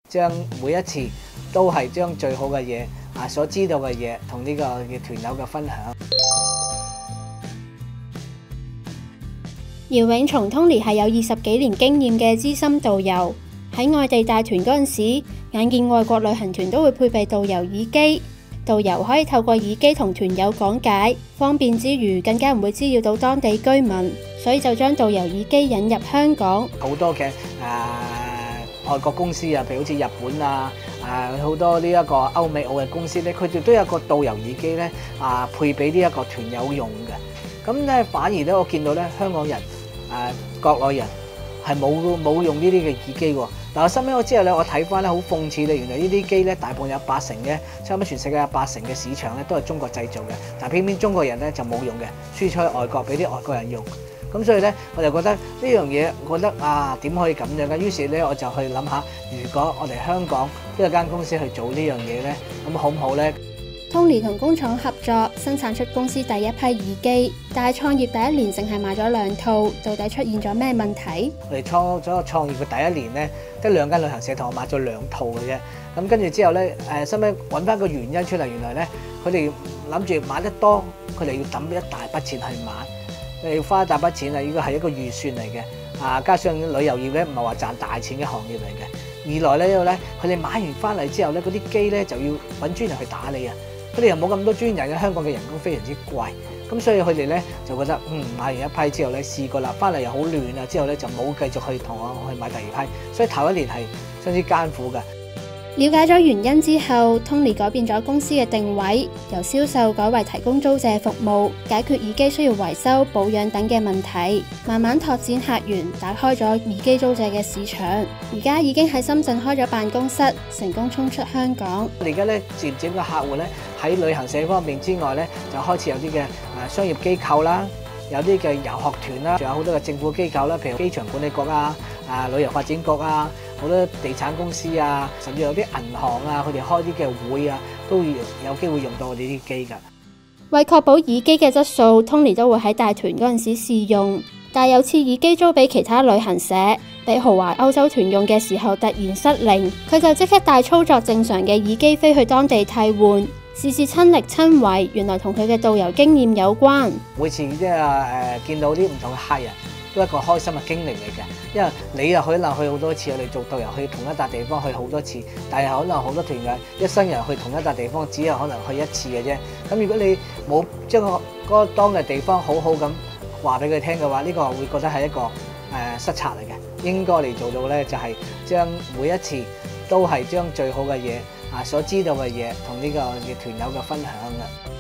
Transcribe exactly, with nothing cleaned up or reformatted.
將每一次都係將最好嘅嘢啊，所知道嘅嘢同呢個嘅團友嘅分享。 姚永松 Tony 係有二十幾年經驗嘅資深導遊，喺外地帶團嗰陣時，眼見外國旅行團都會配備導遊耳機，導遊可以透過耳機同團友講解，方便之餘更加唔會滋擾到當地居民，所以就將導遊耳機引入香港。 好多嘅誒、呃、外國公司啊，譬如好似日本啊，誒好多呢一個歐美澳嘅公司咧，佢哋都有個導遊耳機咧啊，配俾呢一個團友用嘅。咁咧反而咧，我見到咧香港人誒、呃、國內人係冇冇用呢啲嘅耳機喎。嗱，我收尾我之後咧，我睇翻咧好諷刺咧，原來呢啲機咧大部分有八成嘅，差唔多全世界有八成嘅市場咧都係中國製造嘅，但係偏偏中國人咧就冇用嘅，輸出去外國俾啲外國人用。咁所以咧，我就覺得呢樣嘢，覺得啊點可以咁樣嘅？於是咧，我就去諗下，如果我哋香港呢一間公司去做呢樣嘢咧，咁好唔好咧？ Tony 同工廠合作生產出公司第一批耳機，但係創業第一年淨係賣咗兩套，到底出現咗咩問題？ 我哋創咗創業嘅第一年咧，得兩間旅行社同我買咗兩套嘅啫。咁跟住之後咧，誒收尾揾翻個原因出嚟，原來咧佢哋諗住買得多，佢哋要抌一大筆錢去買，要花一大筆錢啊！呢個係一個預算嚟嘅。啊，加上旅遊業咧唔係話賺大錢嘅行業嚟嘅。二來咧，呢度咧佢哋買完翻嚟之後咧，嗰啲機咧就要揾專人去打理啊。佢哋又冇咁多專人嘅，香港嘅人工非常之貴，咁所以佢哋咧就覺得嗯買完一批之後咧試過啦，翻嚟又好亂啊，之後咧就冇繼續去同我去買第二批，所以頭一年係相當之艱苦嘅。 了解咗原因之後 ，Tony 改變咗公司嘅定位，由銷售改為提供租借服務，解決耳機需要維修、保養等嘅問題，慢慢拓展客源，打開咗耳機租借嘅市場。而家已經喺深圳開咗辦公室，成功衝出香港。 而家咧漸漸嘅客戶咧喺旅行社方面之外咧，就開始有啲嘅誒商業機構啦，有啲嘅遊學團啦，仲有好多嘅政府機構啦，譬如機場管理局啊、啊旅遊發展局啊。好多地產公司啊，甚至有啲銀行啊，佢哋開啲嘅會啊，都會有機會用到我哋啲機㗎。 為確保耳機嘅質素 ，Tony 都會喺帶團嗰陣時試用。但有次耳機租俾其他旅行社，俾豪華歐洲團用嘅時候突然失靈，佢就即刻帶操作正常嘅耳機飛去當地替換。事事親力親為，原來同佢嘅導遊經驗有關。 每次即係誒見到啲唔同嘅客人。都係一個開心嘅經歷嚟嘅，因為你又可能去好多次，我哋做導遊去同一笪地方去好多次，但係可能好多團友一生人去同一笪地方，只有可能去一次嘅啫。咁如果你冇將個嗰個當嘅地方好好咁話俾佢聽嘅話，呢個會覺得係一個誒失策嚟嘅。應該嚟做到咧，就係將每一次都係將最好嘅嘢啊，所知道嘅嘢同呢個嘅團友嘅分享嘅。